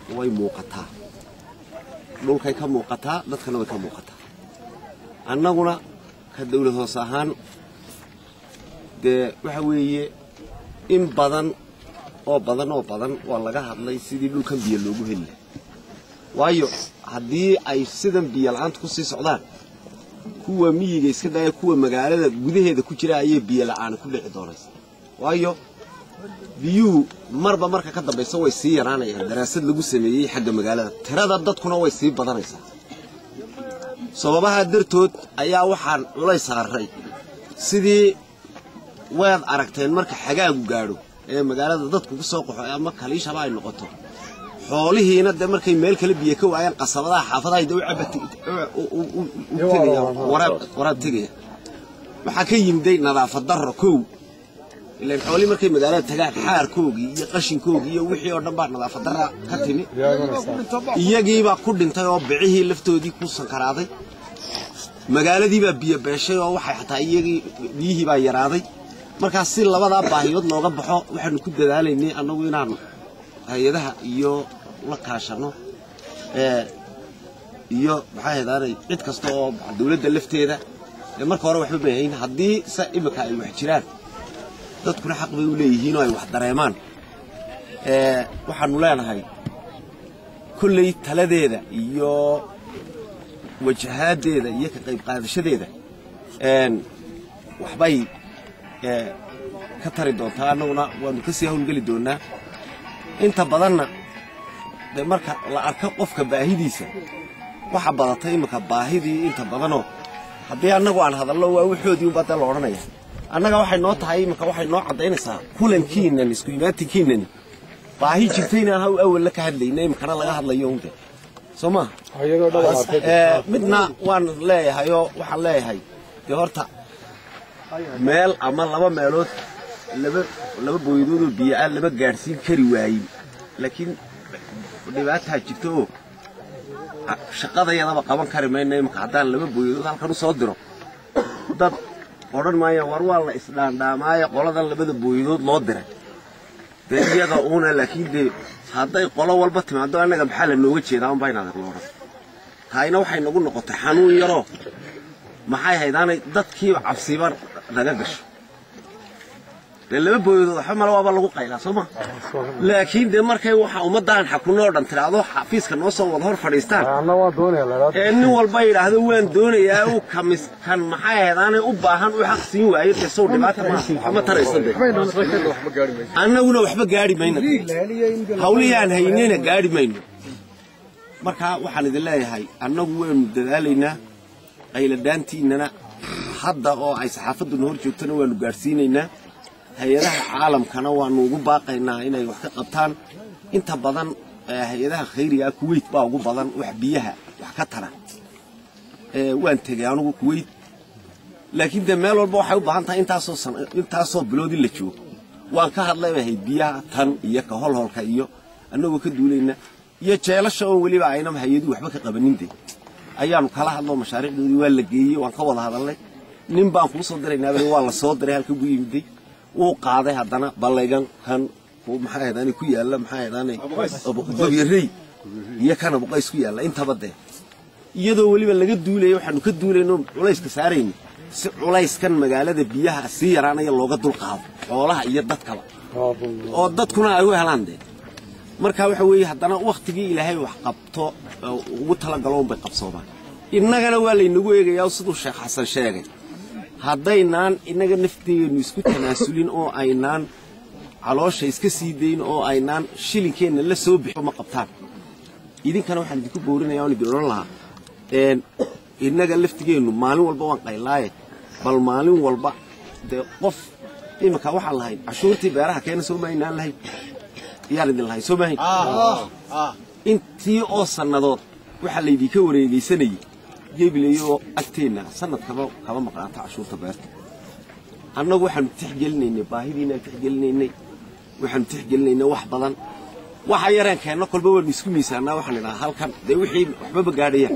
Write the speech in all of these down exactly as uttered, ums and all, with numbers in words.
way muuqataa dhulkay ka muuqataa dadkana way ka muuqataa annaguna ka dawlad hoos ahaan dee waxa weeye in badan oo badan oo badan waa laga hadlay sidii dhulkan biyo loogu heli lahaa waayo haddii ay sidan biyo la'aanta ku sii socdaan kuwa miyiga iska daya kuwa magaalada gudaheeda ku jira ayay biyo la'aan ku dhici doonaysaa waayo biyuhu marba marka ka dambaysa way sii yaraanayaan daraasad lagu sameeyay xagga magaalada tirada dadkuna way sii badanaysaa sababaha dartood ayaa waxaan la saaray sidii waad aragteen marka xagaagu gaadho ee magaalada dadku ku soo qaxo ama kaliishaba ay noqoto xoolihiina de markay meel kale biyo ka waayaan qasabadaha xaafadaha ay u cabatay u tagayaan waraab waraab tagayaan waxa ka yimday nadaafad darro kow ilaan xooli markay magaalada tagaan xaarkoogii iyo qashinkoogii iyo wixii oo dhan baa nadaafad darra ka timi iyagii baa ku dhintay oo bicihii laftoodii ku sankaraaday magaaladii baa biyo beeshay oo waxay xataa iyagii biyihii baa yaraaday markaas si labada baahiyood looga baxo waxaanu ku dadaalaynay annagu inaanu hay'adaha iyo la kaashano ee iyo maxay heedaanay cid kasta oo dawladda lafteeda ee marka hore waxba baahayn haddii sa imika ay wax jiraan dadkuna xaq bay u leeyihiin oo ay wax dareemaan ee waxaanu leenahay kulley taladeeda iyo wajahaadeeda iyo ka qayb qaadashadeeda een waxbay ee ka tari doontaa annaguna waanu ka sii hawlgeli doonaa inta badanna de marka la arko qofka baahidiisa waxa badatay imika baahidii inta badanoo haddii annagu aan hadallo waa wixoodii unbaa dee la odhanaya annaga waxay noo tahay imika waxay noo caddaynaysaa kulankiinan isku imaatinkiinan baahi jirtayna haw awalla ka hadlayna imikana laga hadlayo unde soo maaha midna waan leeyahayoo waxaan leeyahay dee horta meel ama laba meelood laba laba booyadood oo biyo ah laba gaadhsiin kari waayey laakiin dhibaataa jirto oo shaqadayadaba qaban kari mayna imika haddaan laba booyadood halkan u soo diro dad odhan maaya war waa la isdhaandhaamaayo qoladan labada booyadood loo diray dee iyada uuna laakiin dee hadday qolo walba timaado annaga maxaa la nooga jeedaa unbaa inaad lo odhan taayna waxay nagu noqotay xanuun yaroo maxay haydaanay dadkiiba cabsiba naga gasho dee laba booyadood waxba mala waaba lagu qaylaa soo ma laakiin dee markay waxa ummaddaan xakunoo dhan tiraado xafiiska noo soo wada hor fadhiistaan ee nin walba yidhaahdo waan doonayaa uu kamis kan maxay haydaanay u baahan u xaq siin waayo dee sow dhibaata ma taraysa dee annaguna waxba gaadhi mayno hawlihii aan haynayna gaadhi mayno marka waxaan idin leeyahay annagu waynu dadaalaynaa qayladhaantiinana hadda oo ay saxaafadduna hor joogtana waanu gaadhsiinaynaa hay'adaha caalamkana waanu ugu baaqaynaa inay wax ka qabtaan inta badan hay'adaha khayriga Kuwait baa ugu badan wax biyaha wax ka tara ee waan tagay anigu Kuwait laakiin de meel walba waxay u baahan tahay intaasoo intaasoo bilood la joogo waan ka hadlayay biyaha tan iyo ka holholka iyo annagoo ka duulayna iyo jeelasha oo waliba aynam hay'adu waxba ka qabanin de ayaanu kala hadlo mashaariicdoodii waa la geeyay waan ka wada hadalnay nin baan ku soo diraynaa waa la soo diray halka ugu yimiday uu qaaday haddana ballaygan kan maxay ahaydaan ku yaala maxay ahaydaan abuqabiirey iyo kana buqays ku yaala intaba de iyadoo waliba laga duulay waxaanu ka duulayno culayska saarayni si culayskan magaalada biyaha si yaraanaya looga dul qaado xoolaha iyo dadkaba oo dadkuna ay u helaan de marka waxa weeye haddana waqtigii ilaahay wax qabto ugu tala galoon bay qabsoobaan innagana waa laynagu eegayaa sidoo Sheekh Xasan sheegay haddaynaan inaga nafteenu isku tanaasulin oo aynaan caloosha iska sii dayn oo aynaan shilinkeena la soo bixin ma qabtaan idinkana waxaan idinku boorinayaa oo idin oran lahaa een inaga laftigeenu maalin walba waan qaylaaye bal maalin walba de qof imika waxa lahayn cashuurtii beeraha keena soo maaynaan lahayn yaa idin lahayn soo maayn ah intii oo sanadood waxa la idinka wareegaysanayay jeebilayo agteena sanadkaba kaba maqnaata cashuurta beerta annagu waxaan tixgelinaynay baahidiina tixgelinaynay waxaan tixgelinaynay wax badan waxa yaraan keeno kolba waan isku miisaanaa waxaan idhaa halkan de wixii waxba gaadhaya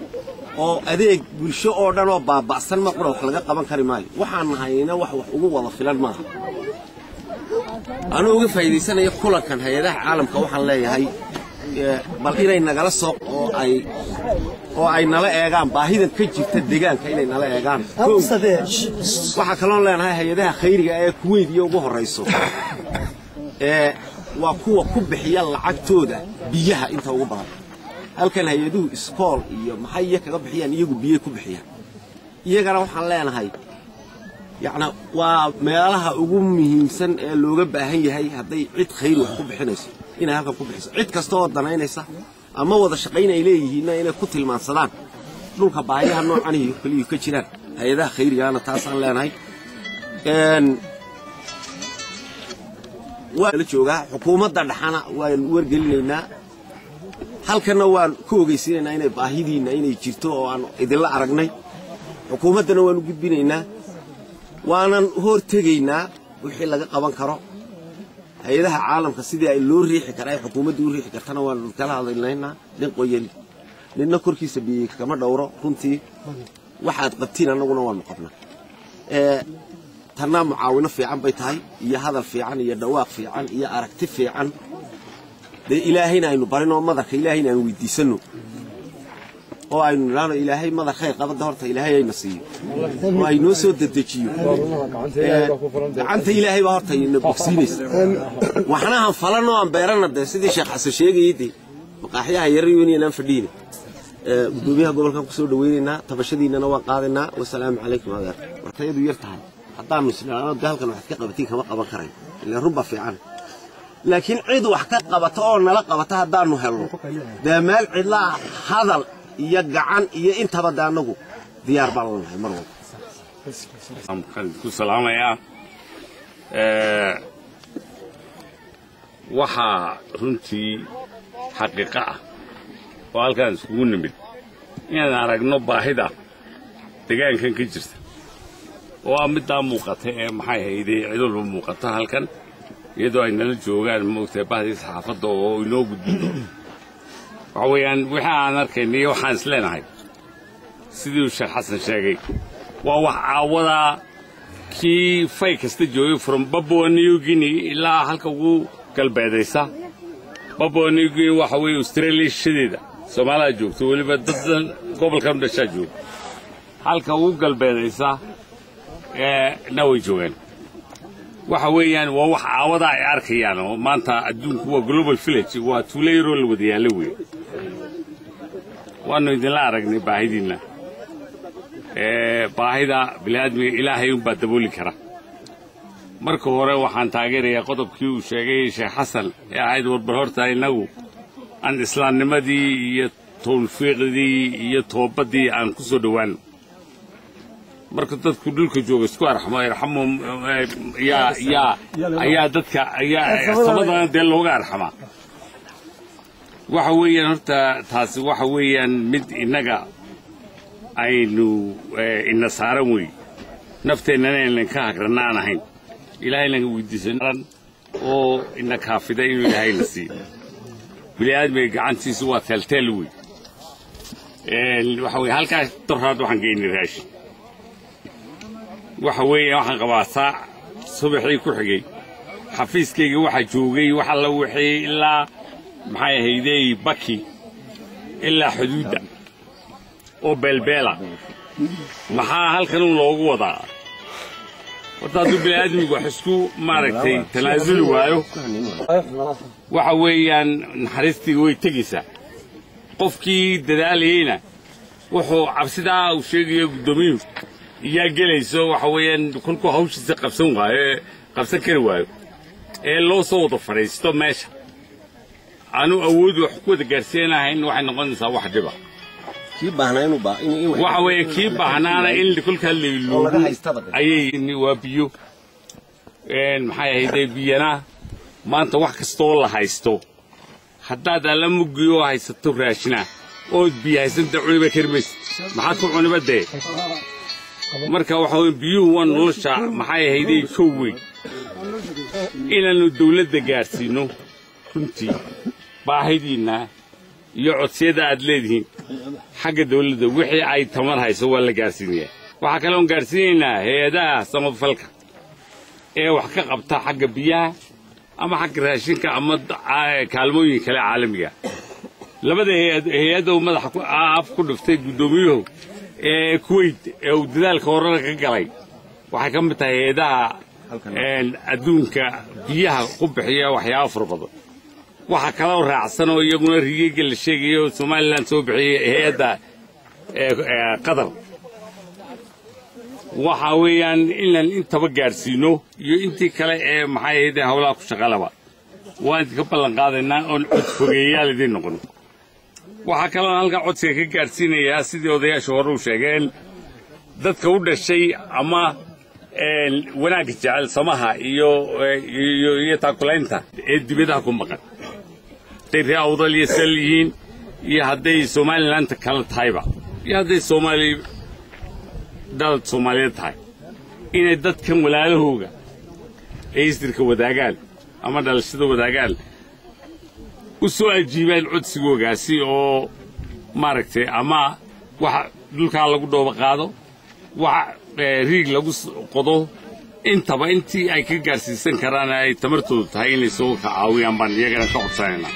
oo adeeg bulsho oo dhan oo baabacsan ma qoro wax laga qaban kari maayo waxaan hayna wax wax ugu wada filan maaha anuu uga faa'iideysanayo kulankan hay'adaha caalamka waxaan leeyahay bal inay nagala soo oo ay oo ay nala eegaan baahidan ka jirta deegaanka inay nala eegaan waxa kale oo leenahay hay'adaha khayriga ee Kuwait iyo ugu horeyso ee waa kuwa ku bixiya lacagtooda biyaha inta ugu badan halkan hay'aduhu iskool iyo maxay kaga bixiyaan iyagu biyo ku bixiyaan iyagana waxaan leenahay yacni waa meelaha ugu muhiimsan ee looga baahan yahay haday cid khayr wax ku bixinayso inay halka ku bixiso cid kasta oo danaynaysa ama wada shaqayn ay leeyihiin inay ku tilmaansadaan dhulka baahiyaha noocan iyo kaliya ka jiraan hay'adaha khayrigaana taas aan leenahay een waa la joogaa xukuumadda dhaxana waan wargelinaynaa halkana waan ku ogeysiinaynaa inay baahidiina inay jirto oo aan idin la aragnay xukuumaddana waan u gudbinaynaa waanan hortegaynaa wixii laga qaban karo hay'adaha caalamka sidii ay loo riixi karay xukuumaddu u riixi kartana waan kala hadlaynaa nin qoyan ninna korkiisa biyo kama dhawro runtii waxaad qabtiin annaguna waan qabnaa ee tanna mucaawino fiican bay tahay iyo hadal fiican iyo dhawaaq fiican iyo aragti fiican de ilaahayna aynu barino madarka ilaahayna aynu weydiisano oo aynu niraano ilaahay madar khayr qabada horta ilaahay ayna siiyo oo ay noo soo dedejiyo gacanta ilaahay baa horta ina bogsiinaysa waxna han falano aan beerana de sidii sheekh xasan sheegayay maqaaxiyaha yaryuun inaan fadhiin ee gudoomiyaha gobolka ku soo dhaweynayna tabashadiinana waan qaadinaa wassalaamu calaykum adeer wartayadu yar tahay haddaan muslimaan dalkan wax ka qabatiin kama qaban karayn ilaa ruba fiican laakiin cid wax ka qabato oo nala qabata haddaanu helno de meel cidla hadal iyo gacan iyo intaba daanagu diyaar baan lahayn mar walba am ku salaamaya ee waxa runtii xaqiiqa ah oo halkaan iskugu nimid inaan aragno baahida deegaankan ka jirta oo midda muuqata ee maxay hayday cidul muuqata halkan iyadoo ay nala joogaan moogtay baahida saxaafadda oo inoo gudbiyo waxaweyaan waxa aan arkaynay waxaan isleenahay sidii uu sheekh xasan sheegay waa wax caawada kii fay kasta joogay from Papua New Guinea ilaa halka ugu galbeedaysa Papua New Guinea waxa weeye Australia shideeda Soomaaliya joogto waliba dad gobolkan dhasha joog halka ugu galbeedaysa ee naway joogan waxa weeyaan waa wax caawada ay arkayaan oo maanta adduunku waa global village waa tuuleero la wada yaalo weey waanu idin la aragnay baahidiina ee baahida bilaadmiga ilaahay u badabooli kara marka hore waxaan taageerayaa qodobkii uu sheegay Sheekh Xasan ee ahayd warbar horta inagu aan islaamnimadii iyo tawfiiqdii iyo toobadii aan ku soo dhawaan marka dadku dhulka jooga isku arxamo irxamo ya ya ayaa dadka ayaa sabada dee looga arxama waxa weeyaan horta taasi waxa weeyaan mid inaga aynu ina saaran wey nafteenana inaan ka hagrannaan ahayn ilaahayna weydiisan oo ina kaafida inuu ilaahay na siiyo bini'aadmiga gacantiisu waa teltel wey waxa weeye halkaas daraad waxaan geynay raashin waxa weeye waxaan qabaa saac subaxii ku xigay xafiiskayga waxa joogay waxa la wixii ilaa maxay ahaydey baki ilaa xuduudda oo beelbeela maxaa halkan uu loogu wadaa horta hadduu bini'aadmigu wax isku maaragtay tanaasuli waayo waxa weeyaan naxariistiga way tegaysaa qofkii dadaalayeyna wuxuu cabsidaa uu sheegayo guddoomiyuhu iyaa gelayso waxa weeyaan kolkuu hawshiisa qabsan waayo qabsan kari waayo ee loo soo wada fadhiisto meesha aanu awood wax ku wada gaarsiinahayn waxay noqonaysaa wax dhiba kii baahnaa inuu baa in waxa weeye kii baahnaana in kolkaa leeluugo ayay waa biyo een maxay ahaydee biyana maanta wax kastoo la haysto haddaad alla mugiyo haysato raashina ood biyo haysanta cuniba karmays maxaad ku cuniba dee marka waxa weeye biyuhu waa nolosha maxay ahaydee kow weyn inaannu dawladda gaarsiino runtii baahidiinna iyo codsiyada aad leedihiin xagga dawladda wixii ay tamar hayso waa la gaarsiinayaa waxaa kaloon gaarsiinaynaa hay-adaha samafalka ee wax ka qabta xagga biyaha ama xagga raashinka ama kaalmooyin kale caalamiga labada hay-adda uu madaxa af ku dhiftay guddoomiyuhu ee Kuwait ee uu dadaalka horena ka galay waxay ka mid tahay hay-adaha adduunka biyaha ku bixiya waxyaabo fara badan waxa kale oo raacsan oo iyaguna riigayga la sheegayo Somaliland soo bixiyay hay-adda Qatar waxa weeyaan inaan intaba gaarsiino iyo intii kale ee maxay ahayd hawlaha ku shaqalaba waan ka ballan qaadaynaa oo cod fogeeyaal idin noqon waxa kale oo halka codsiga ka gaarsiinaya sidii odayaasha hore u sheegeen dadka u dhashay ama een wanaagga jecel samaha iyo iyo iyo taakulaynta ee dibadaha ku maqan tirada awdal iyo saliin iyo hadday Somaliland kala tahayba iyo hadday Soomaali dal Soomaaliyeed tahay inay dadkan walaalahooga ay istirka wadaagaan ama dhalashada wadaagaan u soo ajiibaan codsigoogaasi oo maaragtay ama waxa dhulka lagu dhooba qaado waxa riig lagu qodo intaba intii ay ka gaarsiisan karaan ay tamartoodu tahay inay soo ka caawiyaan baan iyagana ka codsanaynaa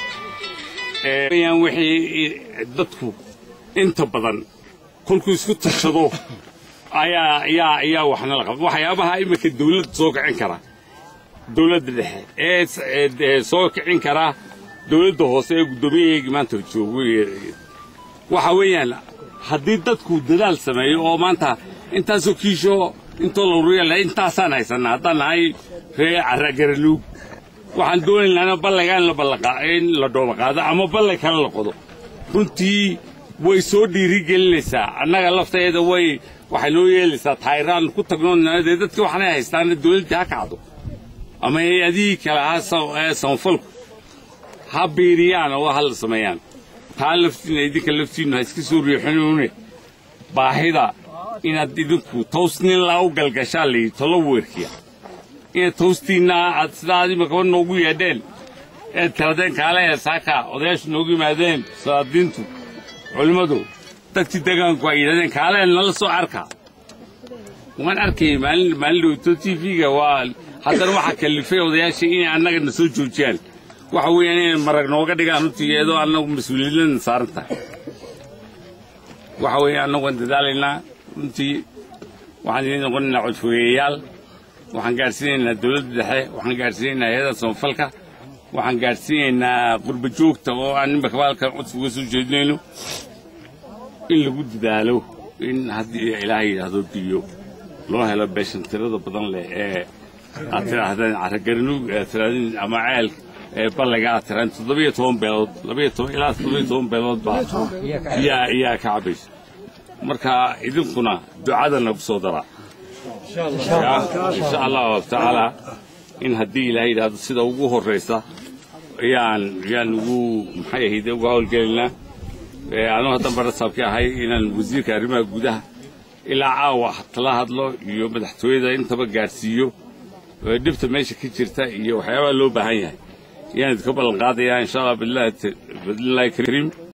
ee wixii dadku inta badan kulku isku tashado ayaa ayaa ayaa waxna la qabto waxyaabaha imika dawladda soo kicin kara dawladda dhexe ee soo kicin kara dawladda hoose ee guddoomiyaha maanta joogo waxa weeyaan haddii dadku dadaal sameeyo oo maanta intaasoo kiisho intoo la ururiyaa intaasaan haysanaa haddaan nahay ree carragaraluug waxaan doonaynaa ballagaan la ballaqaa in la dhooba qaado ama ballay kale la qodo runtii way soo dhiirigelinaysaa annaga lafteeda way waxay noo yeelaysaa tayraan ku tagnoonaa dadka waxaanay haystaan dawladda ha kacdo ama hay-adihii kale ha samafalku ha biiriyaan oo ha la sameeyaan taa laftiina idinka laftiinnu ha iska soo riixinune baahida inaad idinku toosnin laa u galgashaa layidhi tolo weerkiya inaad toostiinna aad sidaa imikaba noogu yeedheen eed tiradeen kaale heesaaka odayaashu noogu yimaadeen salaadiintu culimmadu dadkii deegaanku ay yidhahdeen kaale nala soo arka waan arkayay maalin maalin dhowto t v-ga waa haddana waxaa kalifay odayaasha inay annagana soo joojiyaan waxa weeyaan inay marag nooga dhigaan runtii iyadoo annagu mas-uuliyadna saaran tahay waxa weeyaan annagu waan dadaalaynaa runtii waxaan idin noqonaynaa codfogeeyayaal waxaan gaadhsiinaynaa dawladda dhexe waxaan gaadhsiinaynaa hay-ada samafalka waxaan gaadhsiinaynaa qurba joogta oo aan nimba kabaalkan codsiga soo jeedinayno in lagu dadaalo in haddii ilaahay yidhaahdo biyo loo helo beeshan tirada badan leh ee aad tidhaahdeen carragaranuug ee tiraadin ama ceel ee ballayga aad tiraan toddobiyo toban beelood labiyo toban ilaa toddobiyo toban beelood baa iyaa iyaa ka cabaysa marka idinkuna ducada nagu soo daraa insha allahu tacaala in haddii ilaahay yidhaahdo sida ugu horraysa ayaan ayaan ugu maxay ahayd uga howlgelaynaa anuu haddan barasaabkii ahay inaan wasiirka arrimaha gudaha ilaa caawa tala hadlo iyo madaxtooyada intaba gaadhsiiyo dhibta meesha ka jirta iyo waxyaabaha loo baahan yahay ayaan idinka ballan qaadayaa insha allah billahi kariim